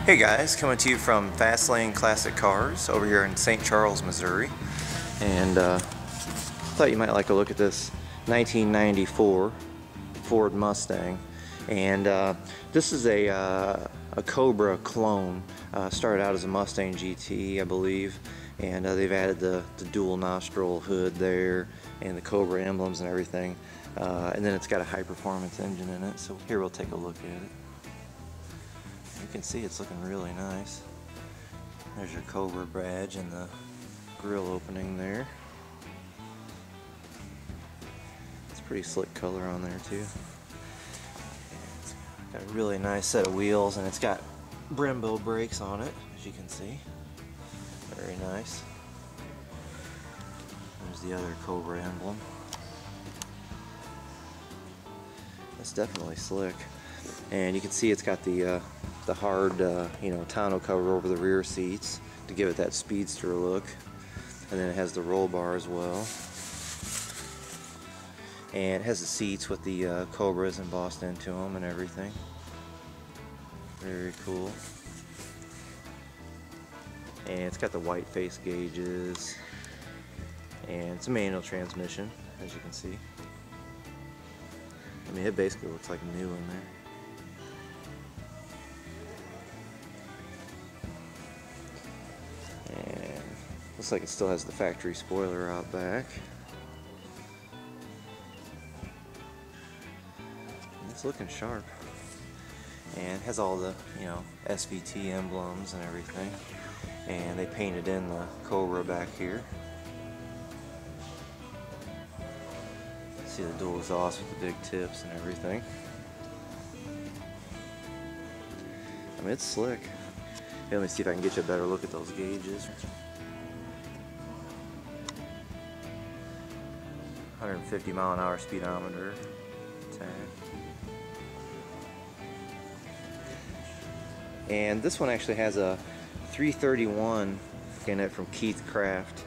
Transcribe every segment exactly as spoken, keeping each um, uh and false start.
Hey guys, coming to you from Fastlane Classic Cars over here in Saint Charles, Missouri. And uh, thought you might like a look at this nineteen ninety-four Ford Mustang. And uh, this is a, uh, a Cobra clone. Uh, started out as a Mustang G T, I believe. And uh, they've added the, the dual nostril hood there and the Cobra emblems and everything. Uh, and then it's got a high performance engine in it. So here we'll take a look at it. You can see it's looking really nice. There's your Cobra badge and the grill opening there. It's a pretty slick color on there too. It's got a really nice set of wheels, and it's got Brembo brakes on it, as you can see. Very nice. There's the other Cobra emblem. It's definitely slick. And you can see it's got the uh, the hard, uh, you know, tonneau cover over the rear seats to give it that speedster look. And then it has the roll bar as well. And it has the seats with the uh, Cobras embossed into them and everything. Very cool. And it's got the white face gauges. And it's a manual transmission, as you can see. I mean, it basically looks like new in there. And looks like it still has the factory spoiler out back. And it's looking sharp. And it has all the, you know, S V T emblems and everything. And they painted in the Cobra back here. See the dual exhaust with the big tips and everything. I mean, it's slick. Here, let me see if I can get you a better look at those gauges. one hundred fifty mile an hour speedometer tag. And this one actually has a three thirty-one in it from Keith Craft.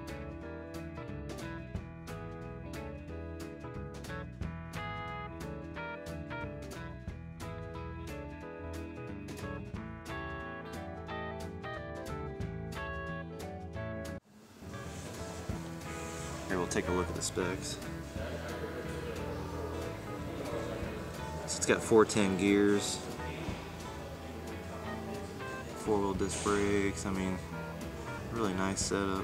Here, we'll take a look at the specs. So it's got four ten gears, four-wheel disc brakes. I mean, really nice setup.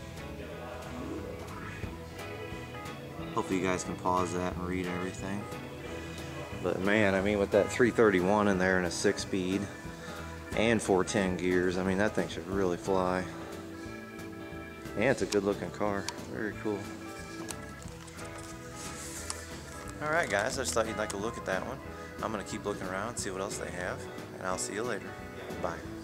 Hopefully you guys can pause that and read everything. But man, I mean, with that three thirty-one in there and a six-speed and four ten gears, I mean, that thing should really fly. And it's a good looking car. Very cool. Alright guys, I just thought you'd like a look at that one. I'm going to keep looking around, see what else they have, and I'll see you later. Bye.